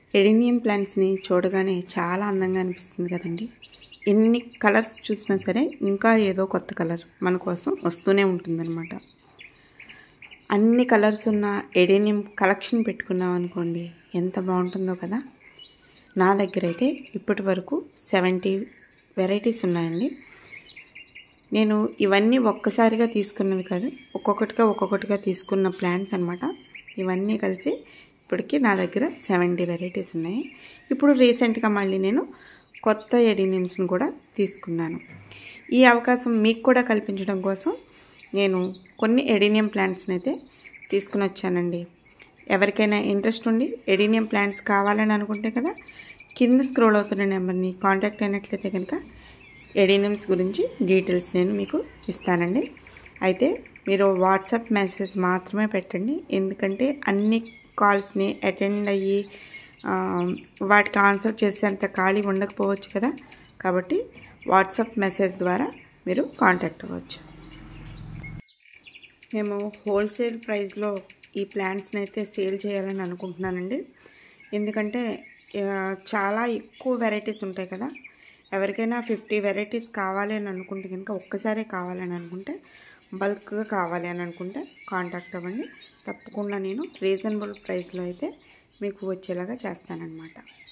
ఎడెనియం ప్లాంట్స్ని చూడగానే చాలా అందంగా అనిపిస్తుంది కదండి. ఎన్ని కలర్స్ చూసినా సరే ఇంకా ఏదో కొత్త కలర్ మన కోసం వస్తూనే ఉంటుందన్నమాట. అన్ని కలర్స్ ఉన్న ఎడెనియం కలెక్షన్ పెట్టుకున్నాం అనుకోండి, ఎంత బాగుంటుందో కదా. నా దగ్గర అయితే ఇప్పటి వరకు 70 వెరైటీస్ ఉన్నాయండి. నేను ఇవన్నీ ఒక్కసారిగా తీసుకున్నవి కాదు, ఒక్కొక్కటిగా తీసుకున్న ప్లాంట్స్ అనమాట. ఇవన్నీ కలిసి ఇప్పటికీ నా దగ్గర 70 వెరైటీస్ ఉన్నాయి. ఇప్పుడు రీసెంట్గా మళ్ళీ నేను కొత్త ఎడెనియమ్స్ని కూడా తీసుకున్నాను. ఈ అవకాశం మీకు కూడా కల్పించడం కోసం నేను కొన్ని ఎడెనియం ప్లాంట్స్ని అయితే తీసుకుని వచ్చానండి. ఎవరికైనా ఇంట్రెస్ట్ ఉండి ఎడెనియం ప్లాంట్స్ కావాలని అనుకుంటే కదా, కింద స్క్రోల్ అవుతున్న నెంబర్ని కాంటాక్ట్ అయినట్లయితే కనుక ఎడెనియమ్స్ గురించి డీటెయిల్స్ నేను మీకు ఇస్తానండి. అయితే మీరు వాట్సాప్ మెసేజ్ మాత్రమే పెట్టండి, ఎందుకంటే అన్ని కాల్స్ని అటెండ్ అయ్యి వాటికి ఆన్సర్ చేసేంత ఖాళీ ఉండకపోవచ్చు కదా. కాబట్టి వాట్సాప్ మెసేజ్ ద్వారా మీరు కాంటాక్ట్ అవ్వచ్చు. మేము హోల్సేల్ ప్రైస్లో ఈ ప్లాంట్స్ని అయితే సేల్ చేయాలని అనుకుంటున్నానండి. ఎందుకంటే చాలా ఎక్కువ వెరైటీస్ ఉంటాయి కదా. ఎవరికైనా 50 వెరైటీస్ కావాలి అని అనుకుంటే కనుక, ఒక్కసారే కావాలని అనుకుంటే, బల్క్గా కావాలి అని అనుకుంటే కాంటాక్ట్ అవ్వండి. తప్పకుండా నేను రీజనబుల్ ప్రైస్లో అయితే మీకు వచ్చేలాగా చేస్తానన్నమాట.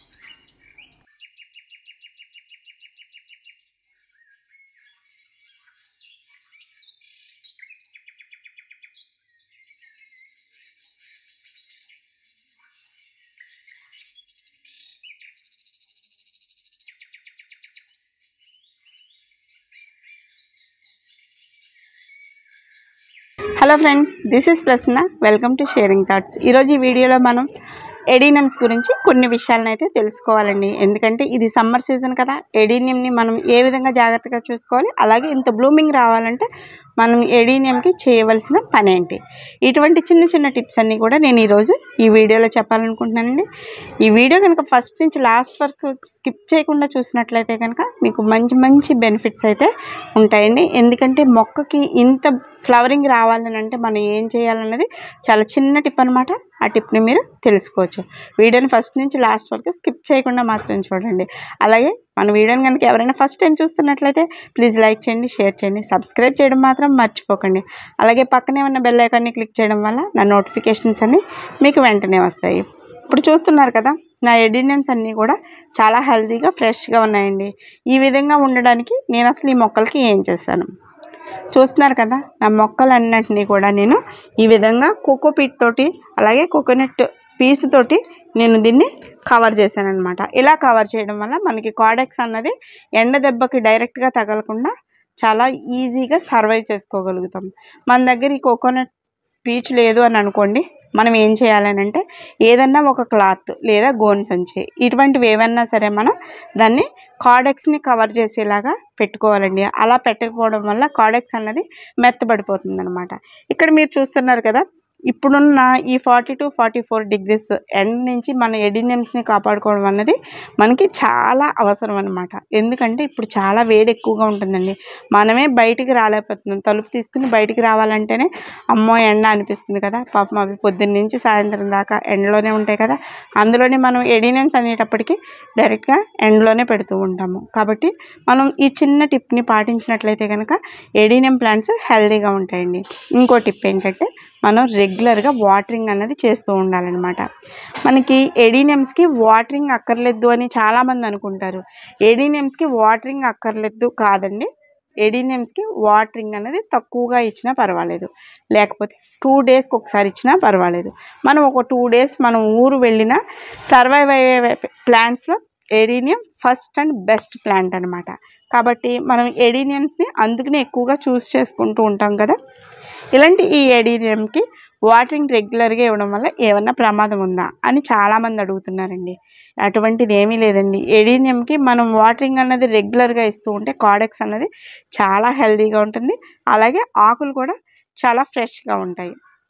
Hello friends, this is Prasanna. Welcome to sharing thoughts. ఈరోజు ఈ వీడియోలో మనం ఎడెనియమ్స్ గురించి కొన్ని విషయాలను అయితే తెలుసుకోవాలండి. ఎందుకంటే ఇది సమ్మర్ సీజన్ కదా. ఎడెనియంని మనం ఏ విధంగా జాగ్రత్తగా చూసుకోవాలి, అలాగే ఇంత బ్లూమింగ్ రావాలంటే మనం ఎడెనియంకి చేయవలసిన పని ఏంటి, ఇటువంటి చిన్న చిన్న టిప్స్ అన్నీ కూడా నేను ఈరోజు ఈ వీడియోలో చెప్పాలనుకుంటున్నానండి. ఈ వీడియో కనుక ఫస్ట్ నుంచి లాస్ట్ వరకు స్కిప్ చేయకుండా చూసినట్లయితే కనుక మీకు మంచి మంచి బెనిఫిట్స్ అయితే ఉంటాయండి. ఎందుకంటే మొక్కకి ఇంత ఫ్లవరింగ్ రావాలని అంటే మనం ఏం చేయాలన్నది చాలా చిన్న టిప్ అనమాట. ఆ టిప్ని మీరు తెలుసుకోవచ్చు. వీడియోని ఫస్ట్ నుంచి లాస్ట్ వరకు స్కిప్ చేయకుండా మాత్రం చూడండి. అలాగే మన వీడియోని కనుక ఎవరైనా ఫస్ట్ టైం చూస్తున్నట్లయితే ప్లీజ్ లైక్ చేయండి, షేర్ చేయండి, సబ్స్క్రైబ్ చేయడం మాత్రం మర్చిపోకండి. అలాగే పక్కనే ఉన్న బెల్ ఐకాన్ని క్లిక్ చేయడం వల్ల నా నోటిఫికేషన్స్ అన్నీ మీకు వెంటనే వస్తాయి. ఇప్పుడు చూస్తున్నారు కదా, నా ఎడెనియమ్స్ అన్నీ కూడా చాలా హెల్తీగా ఫ్రెష్గా ఉన్నాయండి. ఈ విధంగా ఉండడానికి నేను అసలు ఈ మొక్కలకి ఏం చేశాను చూస్తున్నారు కదా. నా మొక్కలన్నింటినీ కూడా నేను ఈ విధంగా కోకోపీట్ తోటి, అలాగే కోకోనట్ పీస్ తోటి నేను దీన్ని కవర్ చేశాను అనమాట. ఇలా కవర్ చేయడం వల్ల మనకి కార్డెక్స్ అన్నది ఎండ దెబ్బకి డైరెక్ట్గా తగలకుండా చాలా ఈజీగా సర్వైవ్ చేసుకోగలుగుతాం. మన దగ్గర ఈ కోకోనట్ పీచు లేదు అని అనుకోండి, మనం ఏం చేయాలని అంటే ఏదన్నా ఒక క్లాత్ లేదా గోను సంచి ఇటువంటివి ఏవన్నా సరే మనం దాన్ని కార్డెక్స్ని కవర్ చేసేలాగా పెట్టుకోవాలండి. అలా పెట్టకపోవడం వల్ల కార్డెక్స్ అన్నది మెత్తబడిపోతుంది అనమాట. ఇక్కడ మీరు చూస్తున్నారు కదా, ఇప్పుడున్న ఈ 40 to 44 డిగ్రీస్ ఎండ నుంచి మన ఎడెనియమ్స్ని కాపాడుకోవడం అన్నది మనకి చాలా అవసరం అనమాట. ఎందుకంటే ఇప్పుడు చాలా వేడి ఎక్కువగా ఉంటుందండి. మనమే బయటికి రాలేకపోతున్నాం. తలుపు తీసుకుని బయటికి రావాలంటేనే అమ్మో ఎండ అనిపిస్తుంది కదా. పాపం అవి పొద్దున్న నుంచి సాయంత్రం దాకా ఎండలోనే ఉంటాయి కదా. అందులోనే మనం ఎడెనియమ్స్ అనేటప్పటికీ డైరెక్ట్గా ఎండలోనే పెడుతూ ఉంటాము. కాబట్టి మనం ఈ చిన్న టిప్ని పాటించినట్లయితే కనుక ఎడెనియం ప్లాంట్స్ హెల్తీగా ఉంటాయండి. ఇంకో టిప్ ఏంటంటే మనం రెగ్యులర్గా వాటరింగ్ అన్నది చేస్తూ ఉండాలన్నమాట. మనకి ఎడెనియమ్స్కి వాటరింగ్ అక్కర్లేదు అని చాలామంది అనుకుంటారు. ఎడెనియమ్స్కి వాటరింగ్ అక్కర్లేదు కాదండి. ఎడెనియమ్స్కి వాటరింగ్ అనేది తక్కువగా ఇచ్చినా పర్వాలేదు, లేకపోతే 2 డేస్కి ఒకసారి ఇచ్చినా పర్వాలేదు. మనం ఒక 2 డేస్ మనం ఊరు వెళ్ళినా సర్వైవ్ అయ్యే ప్లాంట్స్లో adenium first and best plant అనమాట. కాబట్టి మనం ఎడెనియమ్స్ని అందుకనే ఎక్కువగా చూస్ చేసుకుంటూ ఉంటాం కదా. ఇలాంటి ఈ ఎడెనియంకి వాటరింగ్ రెగ్యులర్గా ఇవ్వడం వల్ల ఏమన్నా ప్రమాదం ఉందా అని చాలామంది అడుగుతున్నారండి. అటువంటిది ఏమీ లేదండి. ఎడెనియంకి మనం వాటరింగ్ అన్నది రెగ్యులర్గా ఇస్తూ ఉంటే కార్డెక్స్ అన్నది చాలా హెల్తీగా ఉంటుంది. అలాగే ఆకులు కూడా చాలా ఫ్రెష్గా ఉంటాయి.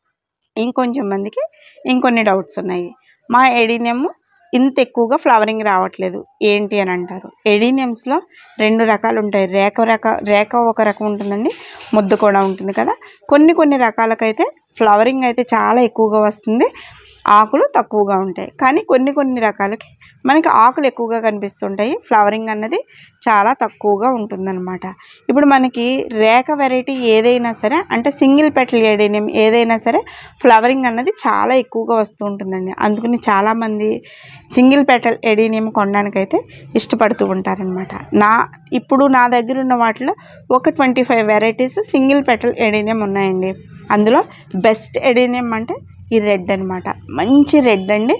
ఇంకొంచెం మందికి ఇంకొన్ని డౌట్స్ ఉన్నాయి. మా ఎడెనియం ఇంత ఎక్కువగా ఫ్లవరింగ్ రావట్లేదు ఏంటి అని అంటారు. ఎడెనియమ్స్లో 2 రకాలు ఉంటాయి. రేఖ ఒక రకం ఉంటుందండి, ముద్ద కూడా ఉంటుంది కదా. కొన్ని రకాలకైతే ఫ్లవరింగ్ అయితే చాలా ఎక్కువగా వస్తుంది, ఆకులు తక్కువగా ఉంటాయి. కానీ కొన్ని రకాలకి మనకి ఆకులు ఎక్కువగా కనిపిస్తుంటాయి, ఫ్లవరింగ్ అన్నది చాలా తక్కువగా ఉంటుందన్నమాట. ఇప్పుడు మనకి రేఖ వెరైటీ ఏదైనా సరే, అంటే సింగిల్ పెటల్ ఎడీనియం ఏదైనా సరే ఫ్లవరింగ్ అన్నది చాలా ఎక్కువగా వస్తూ ఉంటుందండి. అందుకని చాలామంది సింగిల్ పెటల్ ఎడీనియం కొనడానికైతే ఇష్టపడుతూ ఉంటారనమాట. ఇప్పుడు నా దగ్గర ఉన్న వాటిలో ఒక 25 వెరైటీస్ సింగిల్ పెటల్ ఎడీనియం ఉన్నాయండి. అందులో బెస్ట్ ఎడీనియం అంటే ఈ రెడ్ అనమాట. మంచి రెడ్ అండి.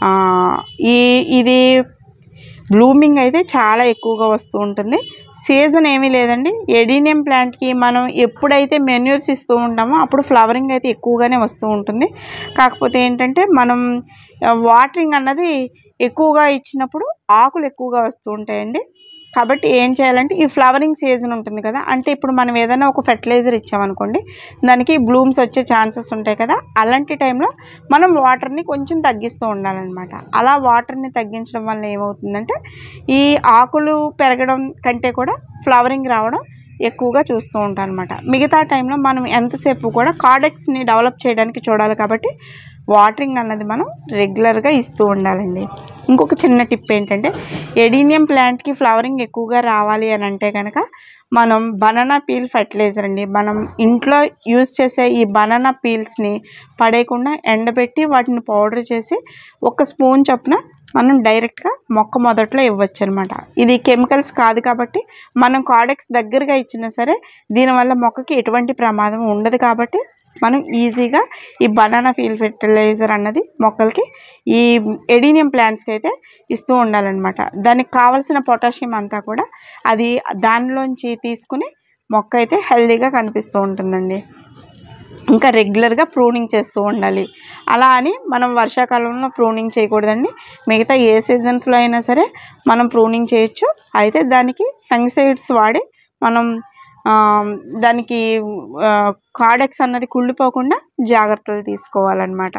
ఇది బ్లూమింగ్ అయితే చాలా ఎక్కువగా వస్తూ ఉంటుంది. సీజన్ ఏమీ లేదండి. ఎడీనియం ప్లాంట్కి మనం ఎప్పుడైతే మెన్యూర్స్ ఇస్తూ ఉంటామో అప్పుడు ఫ్లవరింగ్ అయితే ఎక్కువగానే వస్తూ ఉంటుంది. కాకపోతే ఏంటంటే మనం వాటరింగ్ అన్నది ఎక్కువగా ఇచ్చినప్పుడు ఆకులు ఎక్కువగా వస్తూ ఉంటాయండి. కాబట్టి ఏం చేయాలంటే ఈ ఫ్లవరింగ్ సీజన్ ఉంటుంది కదా, అంటే ఇప్పుడు మనం ఏదైనా ఒక ఫెర్టిలైజర్ ఇచ్చామనుకోండి, దానికి బ్లూమ్స్ వచ్చే ఛాన్సెస్ ఉంటాయి కదా, అలాంటి టైంలో మనం వాటర్ని కొంచెం తగ్గిస్తూ ఉండాలన్నమాట. అలా వాటర్ని తగ్గించడం వల్ల ఏమవుతుందంటే ఈ ఆకులు పెరగడం కంటే కూడా ఫ్లవరింగ్ రావడం ఎక్కువగా చూస్తూ ఉంటాం అనమాట. మిగతా టైంలో మనం ఎంతసేపు కూడా కార్డెక్స్ని డెవలప్ చేయడానికి చూడాలి. కాబట్టి వాటరింగ్ అన్నది మనం రెగ్యులర్గా ఇస్తూ ఉండాలండి. ఇంకొక చిన్న టిప్ ఏంటంటే ఎడీనియం ప్లాంట్కి ఫ్లవరింగ్ ఎక్కువగా రావాలి అని అంటే కనుక మనం బనానా పీల్ ఫెర్టిలైజర్ అండి, మనం ఇంట్లో యూజ్ చేసే ఈ బనానా పీల్స్ని పడేయకుండా ఎండబెట్టి వాటిని పౌడర్ చేసి 1 స్పూన్ చొప్పున మనం డైరెక్ట్గా మొక్క మొదట్లో ఇవ్వచ్చు అనమాట. ఇది కెమికల్స్ కాదు కాబట్టి మనం కార్డెక్స్ దగ్గరగా ఇచ్చినా సరే దీనివల్ల మొక్కకి ఎటువంటి ప్రమాదం ఉండదు. కాబట్టి మనం ఈజీగా ఈ బనానా పీల్ ఫెర్టిలైజర్ అన్నది మొక్కలకి ఈ ఎడీనియం ప్లాంట్స్కి అయితే ఇస్తూ ఉండాలన్నమాట. దానికి కావాల్సిన పొటాషియం అంతా కూడా అది దానిలోంచి తీసుకుని మొక్క అయితే హెల్దీగా కనిపిస్తూ ఉంటుందండి. ఇంకా రెగ్యులర్గా ప్రూనింగ్ చేస్తూ ఉండాలి. అలా అని మనం వర్షాకాలంలో ప్రూనింగ్ చేయకూడదండి. మిగతా ఏ సీజన్స్లో అయినా సరే మనం ప్రూనింగ్ చేయొచ్చు. అయితే దానికి ఫంగిసైడ్స్ వాడి మనం దానికి కార్డెక్స్ అన్నది కుళ్ళిపోకుండా జాగ్రత్తలు తీసుకోవాలన్నమాట.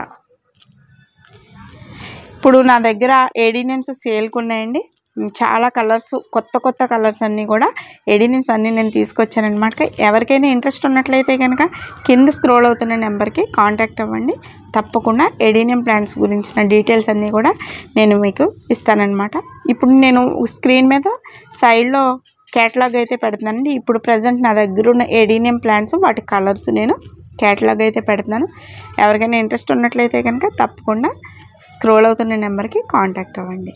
ఇప్పుడు నా దగ్గర ఎడీనియమ్స్ సేల్కి ఉన్నాయండి. చాలా కలర్స్, కొత్త కలర్స్ అన్నీ కూడా ఎడీనియమ్స్ అన్నీ నేను తీసుకొచ్చానమాట. ఎవరికైనా ఇంట్రెస్ట్ ఉన్నట్లయితే కనుక కింద స్క్రోల్ అవుతున్న నెంబర్కి కాంటాక్ట్ అవ్వండి. తప్పకుండా ఎడీనియం ప్లాంట్స్ గురించిన డీటెయిల్స్ అన్నీ కూడా నేను మీకు ఇస్తానన్నమాట. ఇప్పుడు నేను స్క్రీన్ మీద సైడ్లో క్యాటలాగ్ అయితే పెడుతున్నానండి. ఇప్పుడు ప్రజెంట్ నా దగ్గర ఉన్న ఎడీనియం ప్లాంట్స్ వాటి కలర్స్ నేను క్యాటలాగ్ అయితే పెడుతున్నాను. ఎవరికైనా ఇంట్రెస్ట్ ఉన్నట్లయితే కనుక తప్పకుండా స్క్రోల్ అవుతున్న నెంబర్కి కాంటాక్ట్ అవ్వండి.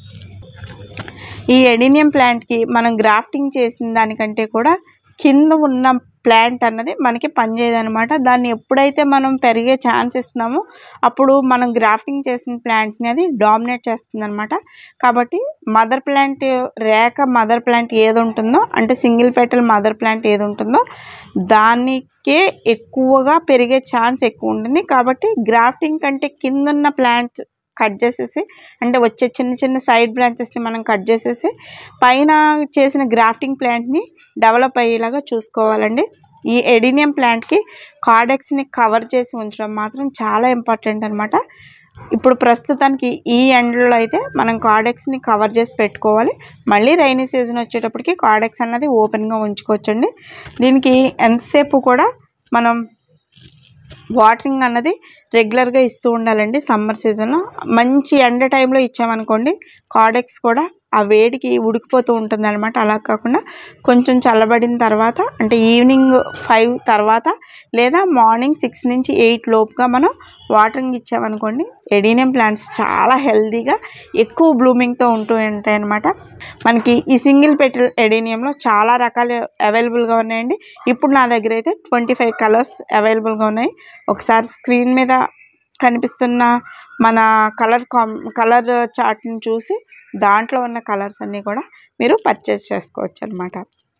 ఈ ఎడీనియం ప్లాంట్కి మనం గ్రాఫ్టింగ్ చేసిన దానికంటే కూడా కింద ఉన్న ప్లాంట్ అన్నది మనకి పనిచేయదనమాట. దాన్ని ఎప్పుడైతే మనం పెరిగే ఛాన్స్ ఇస్తున్నామో అప్పుడు మనం గ్రాఫ్టింగ్ చేసిన ప్లాంట్ని అది డామినేట్ చేస్తుంది అనమాట. కాబట్టి మదర్ ప్లాంట్ మదర్ ప్లాంట్ ఏది ఉంటుందో, అంటే సింగిల్ పెటల్ మదర్ ప్లాంట్ ఏది ఉంటుందో దానికే ఎక్కువగా పెరిగే ఛాన్స్ ఎక్కువ ఉంటుంది. కాబట్టి గ్రాఫ్టింగ్ కంటే కిందున్న ప్లాంట్స్ కట్ చేసేసి, అంటే వచ్చే చిన్న సైడ్ బ్రాంచెస్ని మనం కట్ చేసేసి పైన చేసిన గ్రాఫ్టింగ్ ప్లాంట్ని డెవలప్ అయ్యేలాగా చూసుకోవాలండి. ఈ ఎడీనియం ప్లాంట్కి కార్డెక్స్ని కవర్ చేసి ఉంచడం మాత్రం చాలా ఇంపార్టెంట్ అనమాట. ఇప్పుడు ప్రస్తుతానికి ఈ ఎండ్లో అయితే మనం కార్డెక్స్ని కవర్ చేసి పెట్టుకోవాలి. మళ్ళీ రైనీ సీజన్ వచ్చేటప్పటికి కార్డెక్స్ అన్నది ఓపెన్గా ఉంచుకోవచ్చండి. దీనికి ఎంతసేపు కూడా మనం వాటరింగ్ అన్నది రెగ్యులర్గా ఇస్తూ ఉండాలండి. సమ్మర్ సీజన్లో మంచి ఎండ టైంలో ఇచ్చామనుకోండి కార్డెక్స్ కూడా ఆ వేడికి ఉడికిపోతూ ఉంటుంది అనమాట. అలా కాకుండా కొంచెం చల్లబడిన తర్వాత, అంటే ఈవినింగ్ 5 తర్వాత లేదా మార్నింగ్ 6 నుంచి 8 లోపుగా మనం వాటరింగ్ ఇచ్చామనుకోండి ఎడీనియం ప్లాంట్స్ చాలా హెల్తీగా ఎక్కువ బ్లూమింగ్తో ఉంటూ ఉంటాయి అన్నమాట. మనకి ఈ సింగిల్ పెటల్ ఎడీనియంలో చాలా రకాలు అవైలబుల్గా ఉన్నాయండి. ఇప్పుడు నా దగ్గర అయితే 25 కలర్స్ అవైలబుల్గా ఉన్నాయి. ఒకసారి స్క్రీన్ మీద కనిపిస్తున్న మన కలర్ చార్ట్ని చూసి దాంట్లో ఉన్న కలర్స్ అన్నీ కూడా మీరు పర్చేస్ చేసుకోవచ్చు అనమాట.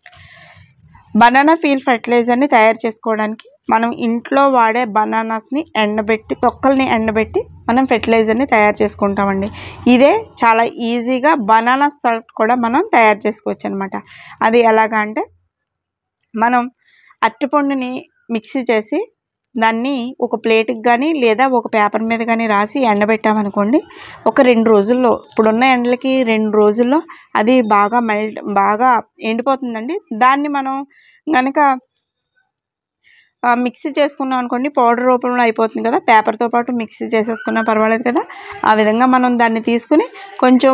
బనానా పీల్ ఫెర్టిలైజర్ని తయారు చేసుకోవడానికి మనం ఇంట్లో వాడే బనానాస్ని ఎండబెట్టి, తొక్కల్ని ఎండబెట్టి మనం ఫెర్టిలైజర్ని తయారు చేసుకుంటామండి. ఇదే చాలా ఈజీగా బనానాస్ కూడా మనం తయారు చేసుకోవచ్చు అనమాట. అది ఎలాగా అంటే మనం అరటిపండుని మిక్సీ చేసి దాన్ని ఒక ప్లేట్కి కానీ లేదా ఒక పేపర్ మీద కానీ రాసి ఎండబెట్టామనుకోండి, ఒక 2 రోజుల్లో, ఇప్పుడున్న ఎండలకి 2 రోజుల్లో అది బాగా ఎండిపోతుందండి. దాన్ని మనం కనుక మిక్సీ చేసుకున్నాం అనుకోండి, పౌడర్ రూపంలో అయిపోతుంది కదా, పేపర్తో పాటు మిక్సీ చేసేసుకున్నా పర్వాలేదు కదా. ఆ విధంగా మనం దాన్ని తీసుకుని కొంచెం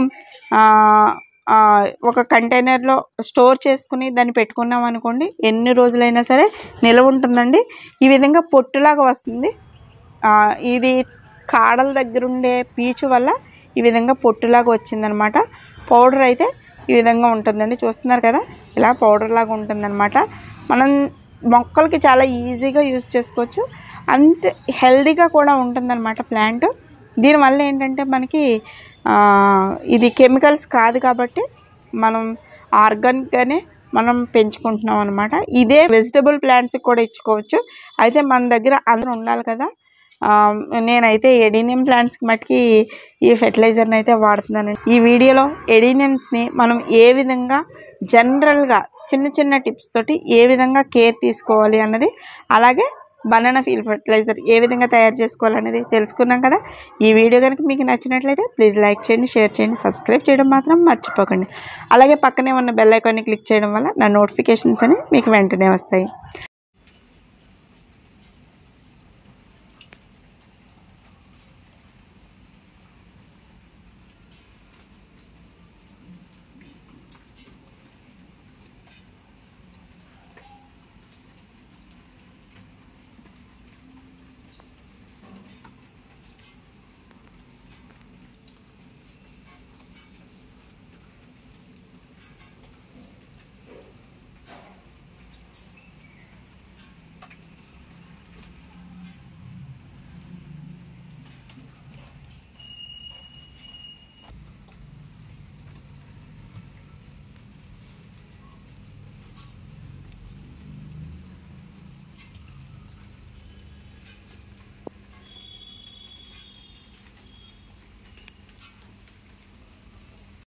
ఒక కంటైనర్లో స్టోర్ చేసుకుని దాన్ని పెట్టుకున్నాం అనుకోండి, ఎన్ని రోజులైనా సరే నిల్వ ఉంటుందండి. ఈ విధంగా పొట్టులాగా వస్తుంది. ఇది కాడల దగ్గర ఉండే పీచు వల్ల ఈ విధంగా పొట్టులాగా వచ్చిందనమాట. పౌడర్ అయితే ఈ విధంగా ఉంటుందండి, చూస్తున్నారు కదా, ఇలా పౌడర్ లాగా ఉంటుందన్నమాట. మనం మొక్కలకి చాలా ఈజీగా యూజ్ చేసుకోవచ్చు, అంతే హెల్దీగా కూడా ఉంటుందన్నమాట ప్లాంట్. దీనివల్ల ఏంటంటే మనకి ఇది కెమికల్స్ కాదు కాబట్టి మనం ఆర్గానిక్గానే మనం పెంచుకుంటున్నాం అనమాట. ఇదే వెజిటబుల్ ప్లాంట్స్కి కూడా ఇచ్చుకోవచ్చు. అయితే మన దగ్గర అందరూ ఉండాలి కదా. నేనైతే ఎడీనియం ప్లాంట్స్కి మట్టుకి ఈ ఫెర్టిలైజర్ని అయితే వాడుతున్నానండి. ఈ వీడియోలో ఎడీనియమ్స్ని మనం ఏ విధంగా జనరల్గా చిన్న చిన్న టిప్స్ తోటి ఏ విధంగా కేర్ తీసుకోవాలి అన్నది, అలాగే బనానా ఫీల్డ్ ఫెర్టిలైజర్ ఏ విధంగా తయారు చేసుకోవాలనేది తెలుసుకున్నాం కదా. ఈ వీడియో కనుక మీకు నచ్చినట్లయితే ప్లీజ్ లైక్ చేయండి, షేర్ చేయండి, సబ్స్క్రైబ్ చేయడం మాత్రం మర్చిపోకండి. అలాగే పక్కనే ఉన్న బెల్ ఐకాన్ని క్లిక్ చేయడం వల్ల నా నోటిఫికేషన్స్ అని మీకు వెంటనే వస్తాయి.